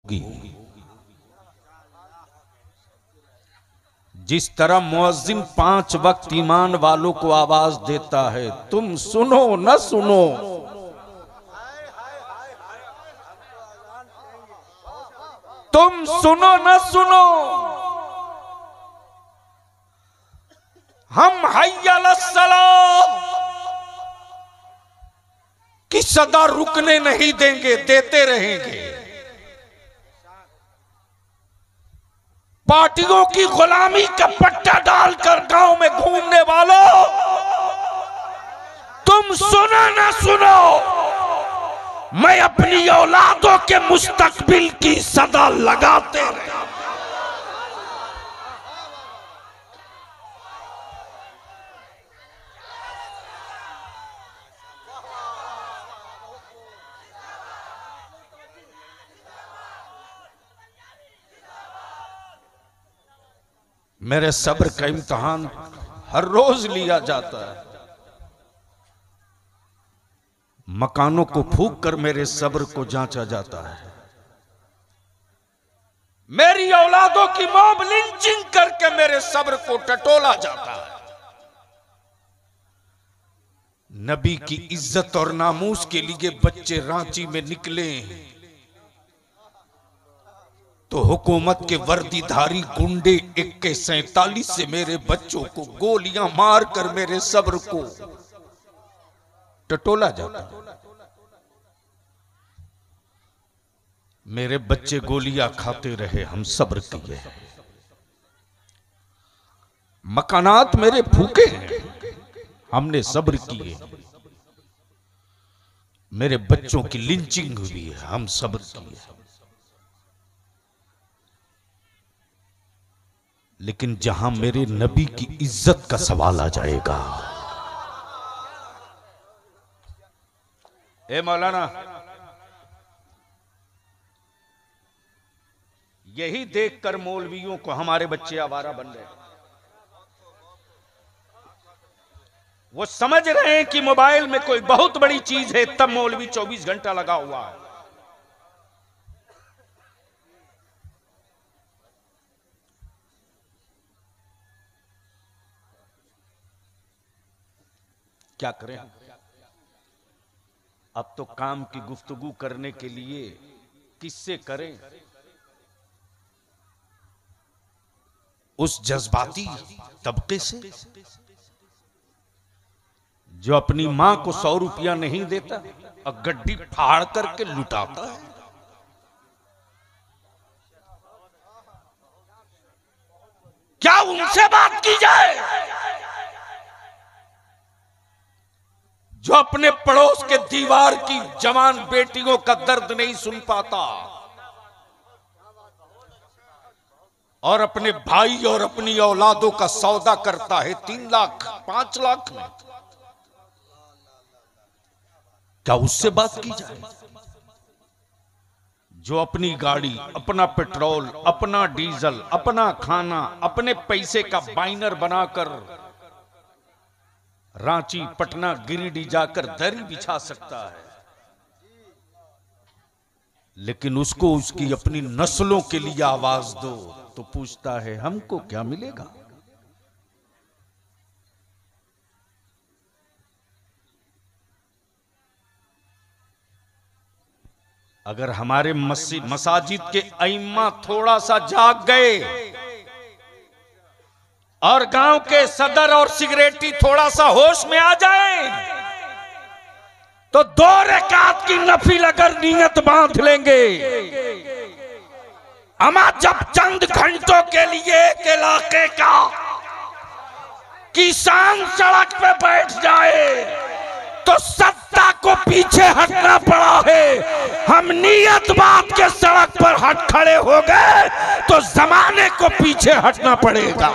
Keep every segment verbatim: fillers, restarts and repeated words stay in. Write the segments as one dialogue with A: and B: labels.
A: होगी। जिस तरह मुअज्जिन पांच वक्त ईमान वालों को आवाज देता है, तुम सुनो न सुनो, तुम सुनो न सुनो, हम हय्या अलस्सलाह की सदा रुकने नहीं देंगे, देते रहेंगे। पार्टियों की गुलामी का पट्टा डालकर गांव में घूमने वालों, तुम सुनो ना सुनो, मैं अपनी औलादों के मुस्तकबिल की सदा लगाते रहे। मेरे सब्र का इम्तिहान हर रोज लिया जाता है। मकानों को फूंक कर मेरे सब्र को जांचा जाता है। मेरी औलादों की मॉब लिंचिंग करके मेरे सब्र को टटोला जाता है। नबी की इज्जत और नामूस के लिए बच्चे रांची में निकले तो हुकूमत के वर्दीधारी गुंडे इक्के सैतालीस से मेरे बच्चों को गोलियां मारकर मेरे सब्र को टटोला जाता। मेरे बच्चे गोलियां खाते रहे, हम सब्र किए। मकानात मेरे फूके हैं, हमने सब्र किए। मेरे बच्चों की लिंचिंग हुई है, हम सब्र किए। लेकिन जहां मेरे नबी की इज्जत का सवाल आ जाएगा, ए मौलाना, यही देखकर मौलवियों को हमारे बच्चे आवारा बन रहे। वो समझ रहे हैं कि मोबाइल में कोई बहुत बड़ी चीज है, तब मौलवी चौबीस घंटा लगा हुआ है। क्या करें? अब तो काम की गुफ्तगू करने के लिए किससे करें? उस जज्बाती तबके से जो अपनी मां को सौ रुपया नहीं देता और गड्डी फाड़ करके लुटाता है। क्या उनसे बात की जाए जो अपने पड़ोस के दीवार की जवान बेटियों का दर्द नहीं सुन पाता और अपने भाई और अपनी औलादों का सौदा करता है तीन लाख पांच लाख में? क्या उससे बात की जाए जो अपनी गाड़ी, अपना पेट्रोल, अपना डीजल, अपना खाना, अपने पैसे का बाइनर बनाकर रांची, पटना, गिरिडीह जाकर दरी बिछा सकता है, लेकिन उसको उसकी अपनी नस्लों के लिए आवाज दो तो पूछता है हमको क्या मिलेगा? अगर हमारे मसाजिद के अइम्मा थोड़ा सा जाग गए और गांव के सदर और सिगरेटी थोड़ा सा होश में आ जाए तो दो रकात की नफिल अगर नियत बांध लेंगे, अमा जब चंद घंटों के लिए एक इलाके का किसान सड़क पे बैठ जाए तो सत्ता को पीछे हटना पड़ा है। हम नियत बात के सड़क पर हट खड़े हो गए तो जमाने को पीछे हटना पड़ेगा।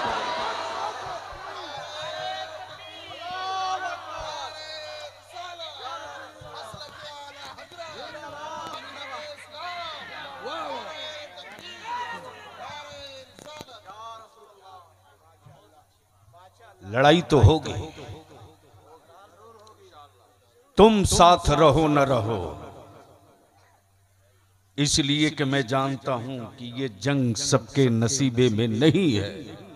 A: लड़ाई तो होगी, तुम साथ रहो न रहो, इसलिए कि मैं जानता हूं कि ये जंग सबके नसीबे में नहीं है।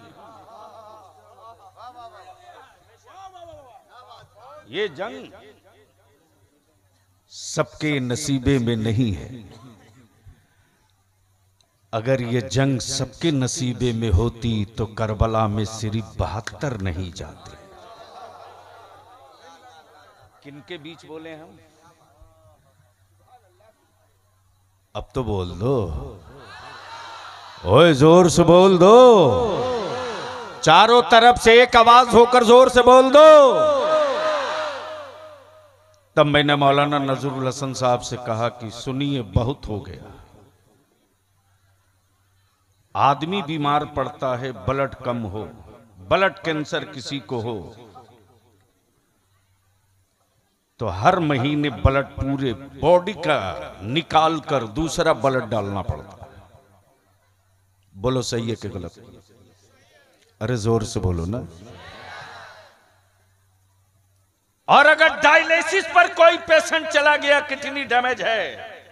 A: ये जंग सबके नसीबे में नहीं है। अगर ये जंग सबके नसीबे में होती तो करबला में सिर्फ बहत्तर नहीं जाते। किनके बीच बोले हम? अब तो बोल दो, ओए जोर से बोल दो, चारों तरफ से एक आवाज होकर जोर से बोल दो। तब मैंने मौलाना नजरुल हसन साहब से कहा कि सुनिए, बहुत हो गया। आदमी बीमार पड़ता है, ब्लड कम हो, ब्लड कैंसर किसी को हो तो हर महीने ब्लड पूरे बॉडी का निकाल कर दूसरा ब्लड डालना पड़ता है। बोलो सही है कि गलत? अरे जोर से बोलो ना। और अगर डायलिसिस पर कोई पेशेंट चला गया, किडनी डैमेज है,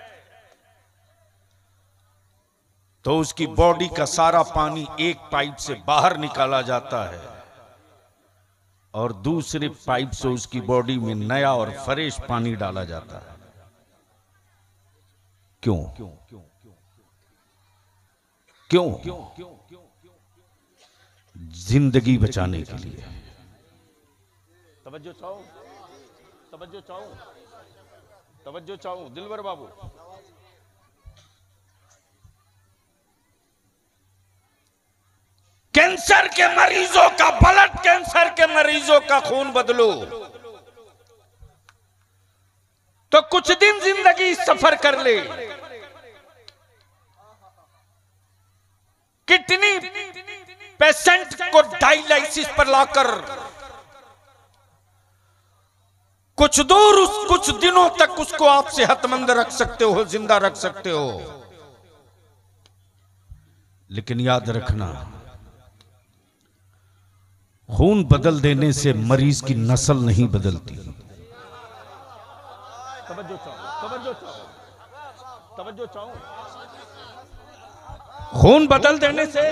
A: तो उसकी बॉडी का सारा पानी एक पाइप से बाहर निकाला जाता है और दूसरे पाइप से उसकी बॉडी में नया और फ्रेश पानी डाला जाता है। क्यों? क्यों? जिंदगी बचाने के लिए। तवज्जो चाहो, तवज्जो चाहो, तवज्जो चाहो दिलवर बाबू। कैंसर के मरीजों का, ब्लड कैंसर के मरीजों का खून बदलो तो कुछ दिन जिंदगी सफर कर ले। किडनी पेशेंट को डायलिसिस पर लाकर कुछ दूर उस कुछ दिनों तक उसको आप सेहतमंद रख सकते हो, जिंदा रख सकते हो। लेकिन याद रखना, खून बदल देने से मरीज की नस्ल नहीं बदलती। तवज्जो चाहो, तवज्जो चाहो, तवज्जो चाहो। खून बदल देने से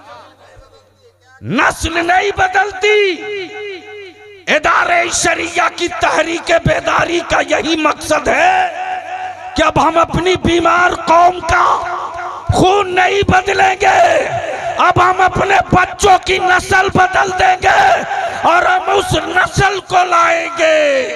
A: नस्ल नहीं बदलती। इदारे शरिया की तहरीक बेदारी का यही मकसद है कि अब हम अपनी बीमार कौम का खून नहीं बदलेंगे, अब हम अपने बच्चों की नस्ल बदल देंगे और हम उस नस्ल को लाएंगे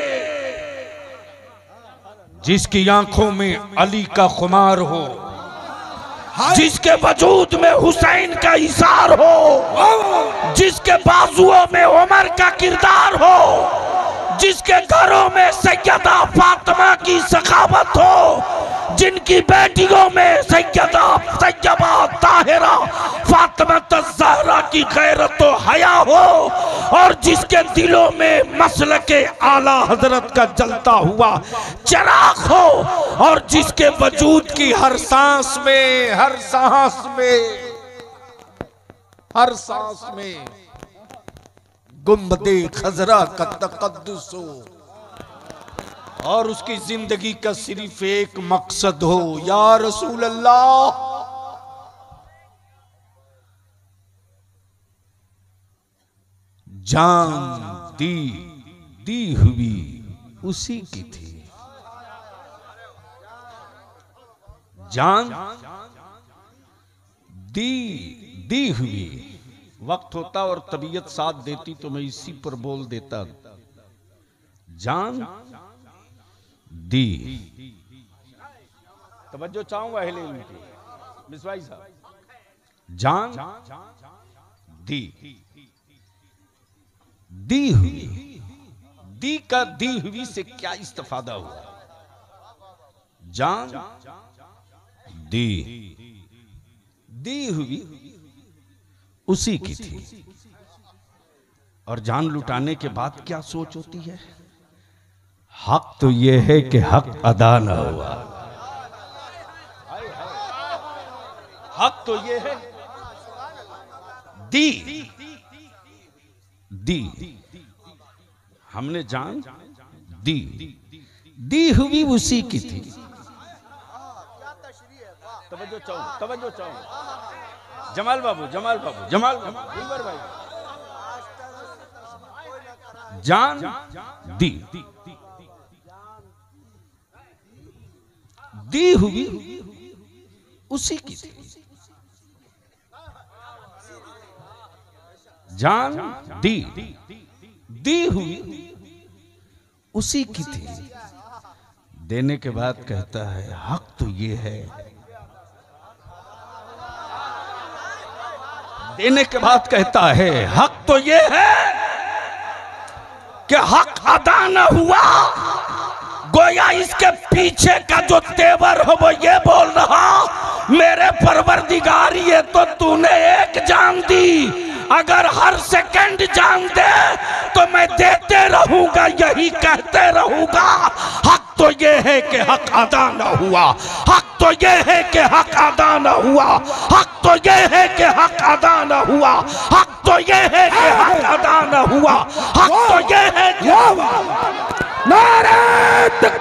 A: जिसकी आंखों में अली का खुमार हो, जिसके वजूद में हुसैन का इशार हो, जिसके बाजुओं में उमर का किरदार हो, जिसके घरों में सैयदा फातिमा की सखावत हो, जिनकी बेटियों में सैयदा तैयबा ताहिरा फातिमा ज़हरा की गैरत व हया हो, और जिसके दिलों में मसलके आला हजरत का जलता हुआ चिराग हो, और जिसके वजूद की हर सांस में हर सांस में हर सांस में गुंबदे खजरा का तकद्दुस हो, और उसकी जिंदगी का सिर्फ एक मकसद हो, या रसूल अल्लाह जान दी दी हुई उसी की थी। जान दी दी हुई। वक्त होता और तबीयत साथ देती तो मैं इसी पर बोल देता। जान दी। तवज्जो चाहूंगा अहले इल्म की, मिसवाई साहब। जान दी दी हुई। दी का दी हुई से क्या इस्तेफादा हुआ? जान दी दी हुई उसी की थी। और जान लुटाने के बाद क्या सोच होती है? हक तो यह है कि हक अदा ना हुआ। हक तो यह है दी दी हमने जान दी दी हुई उसी की थी। तवज्जो चाहूँ तवज्जो चाहूँ जमाल बाबू जमाल बाबू जमाल बाबू दिलबर भाई जान दी दी हुई उसी की थी जान दी दी हुई उसी की थी देने के बाद कहता है हक तो ये है देने के बाद कहता है हक तो ये है कि हक अदा न हुआ गोया इसके पीछे का जो तेवर हो वो ये बोल रहा मेरे परवरदिगार ये तो तूने एक जान दी अगर हर सेकंड जान दे तो मैं देते रहूंगा यही कहते रहूंगा हक तो ये है कि हक अदा न हुआ हक तो ये है कि हक अदा न हुआ हक तो ये है कि हक अदा न हुआ हक तो ये है कि हक अदा न हुआ हक तो ये है कि नारे